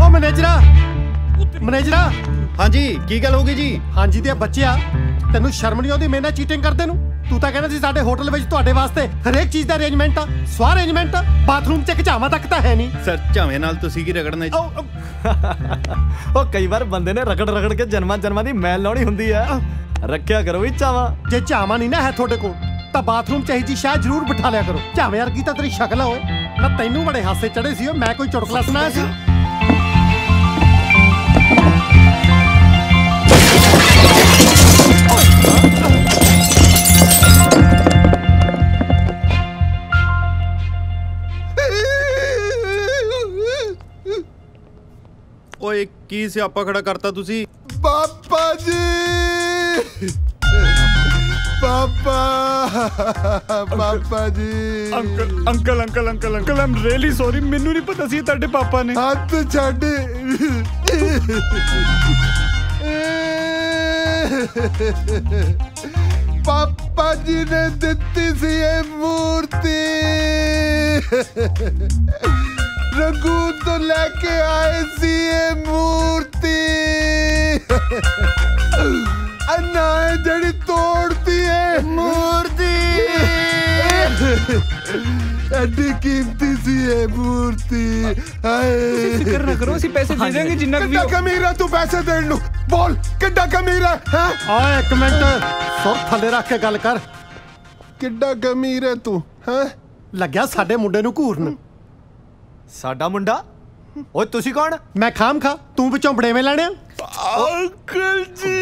मैनेजरा मैनेजरा हाँ जी की गल हो गई जी? हाँ जी ते बच्चिया तेनू शर्म नहीं आउंदी मेरे नाल चीटिंग करदे नू? तू तां कहना सी साडे होटल विच तुहाडे वास्ते हरेक चीज़ दा अरेंजमेंट आ, स्वाह अरेंजमेंट आ, बाथरूम च झावा तक तां है नहीं। सर झावे नाल तुसीं की रगड़ने ओ कई बार बंदे ने रगड़ रगड़ के जन्मां जन्मां दी मैल लाउणी हुंदी है। रखिया करो भी झावा। जे झावा नहीं ना है तुहाडे कोल तां बाथरूम च जी शायद जरूर बिठा लिया करो। झावे वर्गी तां तेरी शक्ल होए ना, तैनू बड़े हासे चढ़े सी मैं कोई चुटकुला सुनाया सी? ओए की सियापा खड़ा करता तुसी? पापा जी पापा पापा जी। Uncle uncle uncle uncle uncle I am really sorry, मैनू नहीं पता सी तेरे पापा ने। हाथ छड़। पापा जी ने दिती सी ये मूर्ति, रंगून तो लेके आए सी ये मूर्ति, अन्ना है जड़ी तोड़ती है मूर्ति। एडी कीमती सी ये मूर्ति। फिक्र ना करो, पैसे दे देंगे जिन्ना भी। कितना कमीर है तू पैसे देने नू? बोल कितना कमीर है? ओए एक मिनट सुर थले रख के गल कर। कितना कमीर है तू? हैं लग्या साडे मुंडे नू घूरन। साडा मुंडा? ओए तुसी कौन? मैं खाम खा तू विचों बड़ेवे लेने? अंकल जी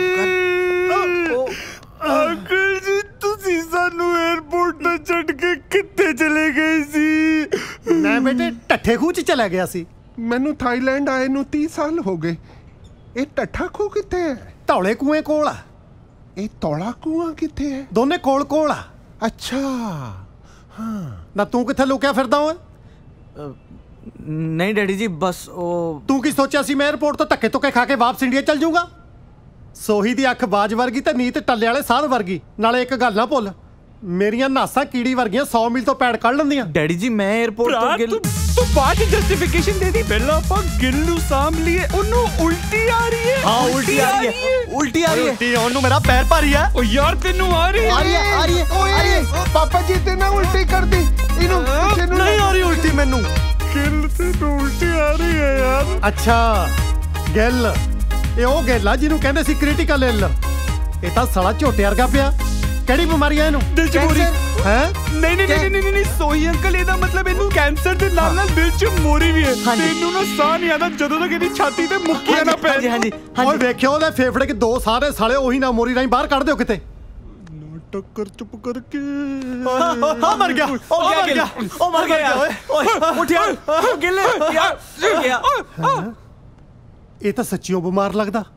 अंकल जी तुसी सानू एयरपोर्ट ते छड़ के कित्थे चले गए सी? मैं बेटे टट्ठे खूह च चला गया सी। मैनू थाईलैंड आए नू 30 साल हो गए। ये टट्ठा खूह कित्थे है? धौले कुएं कोल आ। ये तौला कुआं कित्थे है? दोने कोल कोल आ। अच्छा हाँ। ना तू कित्थे लुकिया फिरदा ओए? नहीं डैडी जी बस ओ। तू की सोचा सी मैं एयरपोर्ट तो धक्के धुक्के खा के वापस इंडिया चल जाऊंगा? सोही दी अख बाज वर्गी ते नीत टल्ले वाले साध वर्गी। नाले एक गल ना भुल, मेरियां नासां कीड़ी वर्गियां 100 मील तो पैड़ कढ़ लंदियां। डैडी जी मैं एयरपोर्ट तो गिल तू बात जस्टिफिकेशन दे दी। पहला ਆਪਾਂ गिल ਨੂੰ ਸਾਂਭ लिए, ਉਹਨੂੰ उल्टी आ रही है। हाँ उल्टी आ रही है, उल्टी आ रही है। उल्टी होने मेरा पैर भारी है। ओ यार तेनू आ रही है, आ रही है, आ रही है, आ रही है। पापा जी ते ना उल्टी कर दी इनू। नहीं आ रही उल्टी मैनू। गिल तेनू उल्टी आ रही है यार। अच्छा गिल ਇਹ ਉਹ ਗੇਲਾ ਜਿਹਨੂੰ ਕਹਿੰਦੇ ਸੀ ਕ੍ਰਿਟੀਕਲ ਇਲ। ਇਹ ਤਾਂ ਸਾਲਾ ਝੋਟੇ ਵਰਗਾ ਪਿਆ। ਕਿਹੜੀ ਬਿਮਾਰੀ ਆ ਇਹਨੂੰ? ਦਿਲ ਚ ਮੋਰੀ ਹੈ? ਨਹੀਂ ਨਹੀਂ ਨਹੀਂ ਨਹੀਂ ਨਹੀਂ ਸੋਈ ਅੰਕਲ ਇਹਦਾ ਮਤਲਬ ਇਹਨੂੰ ਕੈਂਸਰ ਦੇ ਨਾਲ ਨਾਲ ਦਿਲ ਚ ਮੋਰੀ ਵੀ ਹੈ। ਤੈਨੂੰ ਨਾ ਸਾਹ ਨਹੀਂ ਆਉਂਦਾ ਜਦੋਂ ਤੱਕ ਇਹਦੀ ਛਾਤੀ ਤੇ ਮੁੱਕੀਆਂ ਨਾ ਪੈ। ਹਾਂਜੀ ਹਾਂਜੀ ਓਏ ਵੇਖਿਓ ਉਹਦੇ ਫੇਫੜੇ ਕਿ ਦੋ ਸਾਰੇ ਸਾਲੇ ਉਹੀ ਨਾ ਮੋਰੀ ਰਾਹੀਂ ਬਾਹਰ ਕੱਢ ਦਿਓ ਕਿਤੇ। टक्कर चुप करके मर गया, मर गया, मर गया। ओए उठ यार, गिल यार गया। ਇਹ ਤਾਂ ਸੱਚੀਓ ਬਿਮਾਰ ਲੱਗਦਾ।